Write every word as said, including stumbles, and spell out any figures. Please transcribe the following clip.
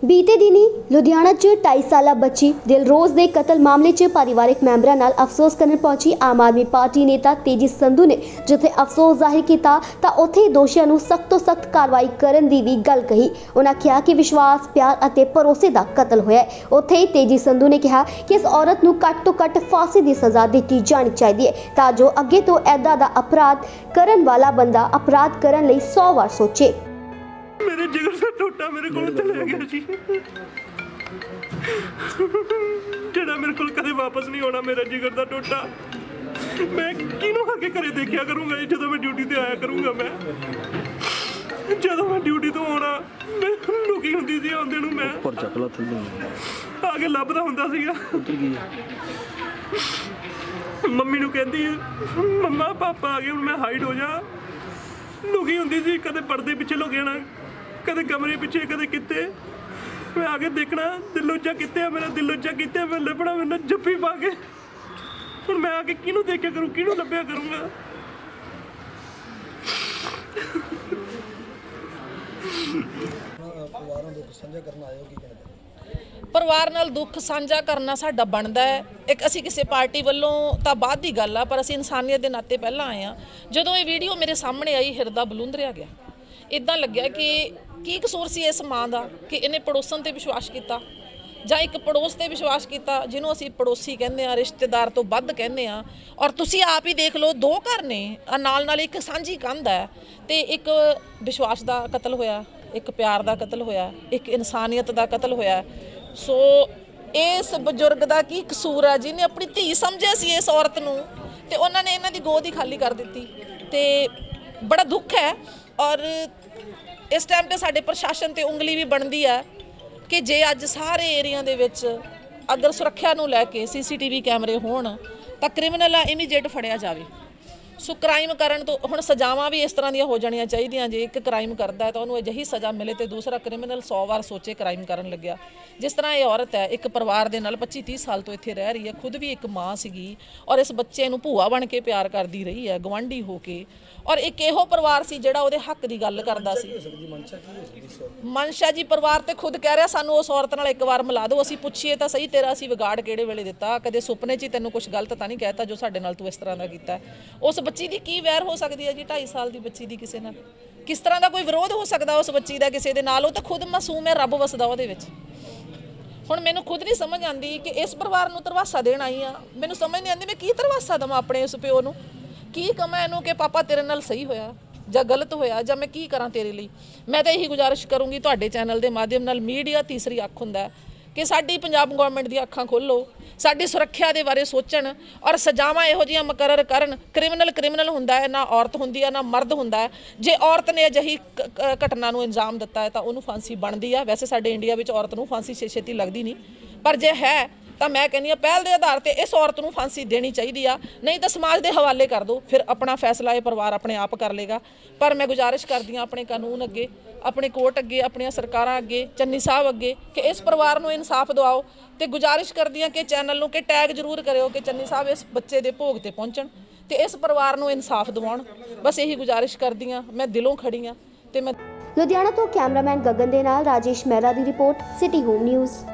बीते दिनी लुधियाना च ढाई साला बच्ची दिलरोज के कतल मामले च पारिवारिक मैंबरां नाल अफसोस करन पहुंची आम आदमी पार्टी नेता तेजी संधू ने जिथे अफसोस जाहिर किया तां उत्थे दोषियां नूं सख्त तो सख्त कार्रवाई करन दी भी गल कही। उन्हां कहा कि विश्वास प्यार अते भरोसे दा कतल होया है। उत्थे ही तेजी संधू ने कहा कि इस औरत नूं घट तो घट फांसी दी सज़ा दी जानी चाहिए तां जो अगे तो ऐदा दा अपराध करन वाला बंदा अपराध करन लई सौ बार सोचे। मेरे जिगर से टूटा मेरे को चले गया जी, जेड़ा मेरे को कदे वापस नहीं होना। मेरा जिगर दा टूटा मैं किनू आके घरे देखा करूंगा जी, जदों मैं ड्यूटी ते आया करूंगा। मैं जदों मैं ड्यूटी तो आना मैं लुकी हुंदी सी, आंदे नूं मैं ऊपर चकला थल्ले आके लभदा हुंदा सीगा। मम्मी नूं कहंदी मम्मा पापा आ गए, हुण मैं हाइड हो जा। लुकी हुंदी सी, कदे पर्दे पिछे लुक जाना, कदे कमरे पिछे, कदे किते। मैं आगे देखना दिलोजा किते मेरा दिलोजा किते, मैं लभना मैंने जप्पी पा के। हुण मैं आके किनू देखा करूँ, किनू लभ्या करूँगा। परिवार नाल दुख साझा करना साडा बनदा है। एक असी किसी पार्टी वालों तो बाद की गल आ, पर असी इंसानियत के नाते पहला आए हाँ। जदों ये वीडियो मेरे सामने आई हिरदा बलूंदरिया गया। इदां लग्या कि की कसूर सी इस माँ का कि इन्हें पड़ोसन ते विश्वास किया जां एक पड़ोस ते विश्वास किया जिन्हों असी पड़ोसी कहने आ, रिश्तेदार तो वध कहने आ। और तुसी आप ही देख लो, दो घर ने नाल नाल एक सांझी कंध है ते एक विश्वास का कतल होया, एक प्यार का कतल होया, एक इंसानियत का कतल होया। सो इस बजुर्ग का की कसूर है जिन्हें अपनी धी समझिया सी इस औरत नूं ते उन्होंने इन्हां दी गोद ही खाली कर दी। ते बड़ा दुख है। और इस टाइम ते साडे प्रशासन ते उंगली भी बनती है कि जे अज सारे एरिया दे विच अगर सुरक्षा नूं लैके सी सी टी वी कैमरे होण तां क्रिमिनल इमीडिएट फड़िया जाए। सो क्राइम करन तो हुण सजावां भी इस तरह दी हो जाणियां चाहीदियां। जे एक क्राइम करदा है तो उहनूं अजिही सज़ा मिले तो दूसरा क्रिमिनल सौ वार सोचे क्राइम करन लग्या। जिस तरह ये औरत है एक परिवार दे नाल पच्ची तीस साल तो इत्थे रह रही है, खुद भी एक माँ सीगी और इस बच्चे नूं भूआ बन के प्यार करदी रही है गवांढी हो के। और एक इहो परिवार सी जिहड़ा उहदे हक की गल करदा सी। मनशा जी परिवार तो खुद कह रहा सानू उस औरत नाल एक बार मिला दो, असीं पुछीए तां सही तेरा असीं विगाड़ किहड़े वेले दिता, कदे सुपने च ही तैनूं कुछ गलत तां नहीं कहता जो साडे नाल तूं इस तरह दा कीता। उस बच्ची दी की वैर हो सकती है जी? ढाई साल की बच्ची दी किसी नाल किस तरह का कोई विरोध हो सकता उस बच्ची का किसी दे नाल? वो तो खुद मासूम है, रब वसदा उहदे विच। हुण मैनूं खुद नहीं समझ आती कि इस परिवार नूं धरवासा देण आई हाँ। मैनूं समझ नहीं आती मैं की धरवासा देवां अपने उस प्यो नूं, की कमां इहनूं कि पापा तेरे नाल सही होया जां गलत होया जां मैं की करां तेरे लिए। मैं तो यही गुजारिश करूँगी तुहाडे चैनल के माध्यम नाल, मीडिया तीसरी अख हुंदा है कि साडी पंजाब गौरमेंट दी अखां खोलो, साडी सुरक्षा दे बारे सोचण और सजावां इहो जिहियां मुकर्रर करन। क्रिमिनल क्रिमिनल हुंदा है, ना औरत हुंदी है ना मर्द हुंदा है। जे औरत ने अजिही घटना नूं अंजाम दित्ता है तां उहनूं फांसी बनदी है। वैसे साडे इंडिया विच औरत नूं फांसी छे छेती लगदी नहीं, पर जे है तो मैं कहनी हाँ पहल के आधार पर इस औरत नूं फांसी देनी चाहिए आ, नहीं तो समाज के हवाले कर दो, फिर अपना फैसला ये परिवार अपने आप कर लेगा। पर मैं गुजारिश करदी हाँ अपने कानून अगे, अपने कोर्ट अगे, अपन सरकारां अगे, चन्नी साहब अगे कि इस परिवार नूं इंसाफ दिवाओ। तो गुजारिश करदी हाँ कि चैनल नूं कि टैग जरूर करियो कि चन्नी साहब इस बच्चे के भोग ते पहुँचण ते इस परिवार नूं इंसाफ दिवाउण। बस यही गुजारिश करदी हाँ, मैं दिलों खड़ी हाँ। ते मैं लुधियाना तो कैमरामैन गगन दे नाल राजेश मेहरा दी रिपोर्ट, सिटी होम न्यूज़।